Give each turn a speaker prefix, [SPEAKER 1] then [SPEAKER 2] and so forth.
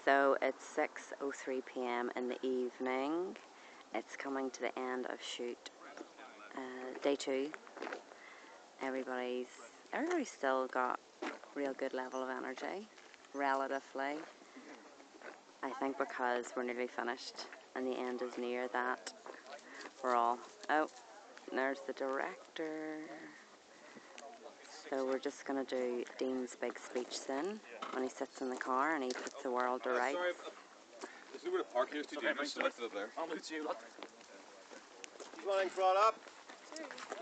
[SPEAKER 1] So it's 6:03 p.m. in the evening. It's coming to the end of shoot. Day 2. Everybody's still got real good level of energy, relatively. I think because we're nearly finished and the end is near that we're all... Oh, there's the director. So we're just going to do Dean's big speech soon when he sits in the car and he puts the world to rights.
[SPEAKER 2] This is where the parking is to do. Just selected up there.
[SPEAKER 3] I'll move to you, look. Morning, brought up.